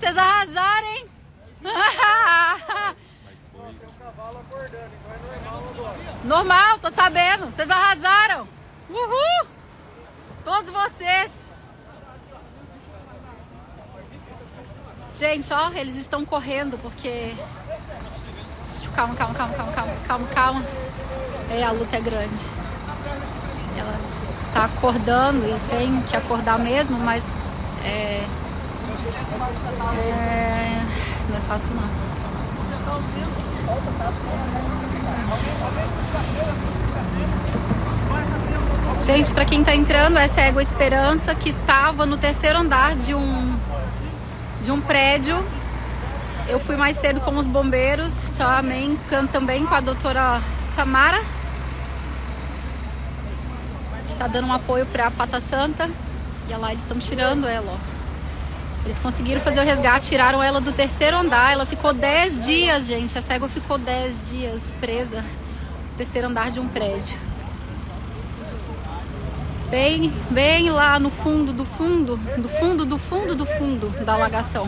vocês arrasaram, hein? Normal, tô sabendo. Vocês arrasaram. Uhul! Todos vocês. Gente, ó, eles estão correndo porque... Calma, calma, calma, calma, calma, calma, calma. É, a luta é grande. Ela tá acordando e tem que acordar mesmo, mas não é fácil não. Gente, pra quem tá entrando, essa é a Égua Esperança, que estava no terceiro andar de um prédio. Eu fui mais cedo com os bombeiros, também com a doutora Samara, que tá dando um apoio pra Pata Santa. E lá eles estão tirando ela, ó. Eles conseguiram fazer o resgate, tiraram ela do terceiro andar. Ela ficou 10 dias, gente. Essa égua ficou 10 dias presa no terceiro andar de um prédio. Bem lá no fundo do fundo da alagação.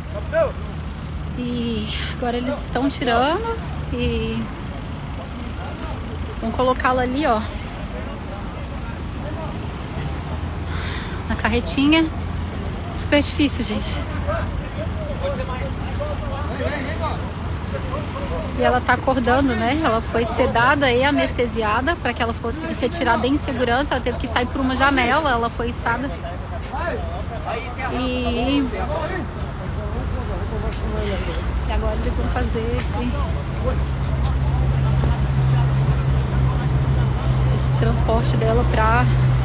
E agora eles estão tirando e vão colocá-la ali, ó, na carretinha. Super difícil, gente. E ela tá acordando, né? Ela foi sedada e anestesiada para que ela fosse retirada em segurança. Ela teve que sair por uma janela. Ela foi içada. E agora eles vão fazer esse transporte dela pra...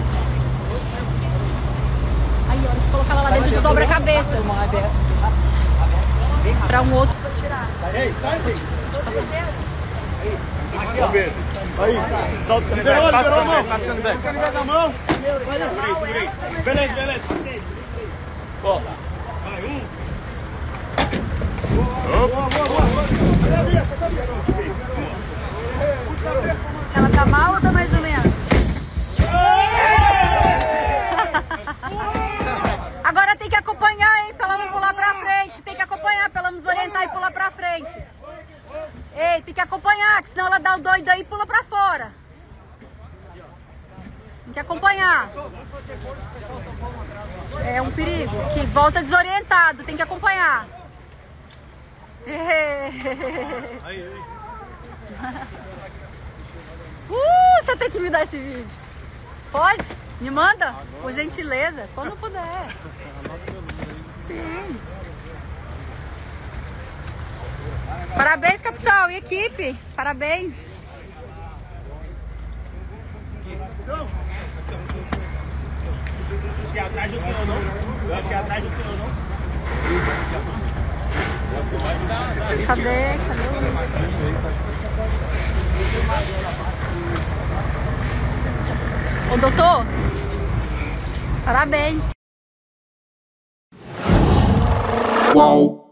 Aí, ó, vou colocar ela lá dentro do dobra-cabeça. Pra um outro tirar. Aqui, ó. Aí, solta o canivete, passa o canivete. Canivete na mão. Beleza, beleza. Ó. Vai, Boa. Ela tá mal ou tá mais ou menos? Agora tem que acompanhar, hein, pra ela não pular pra frente. Tem que acompanhar pra ela nos orientar e pular pra frente. Ei, tem que acompanhar, que senão ela dá o doido aí e pula pra fora. Tem que acompanhar. É um perigo, que volta desorientado, tem que acompanhar. Você tem que me dar esse vídeo. Pode? Me manda? Por gentileza, quando puder. Sim. Parabéns, capitão, e equipe. Parabéns. Acho que é atrás do senhor, não? Eu acho que é atrás do senhor, não? Cadê o... Ô, doutor, parabéns. Uau.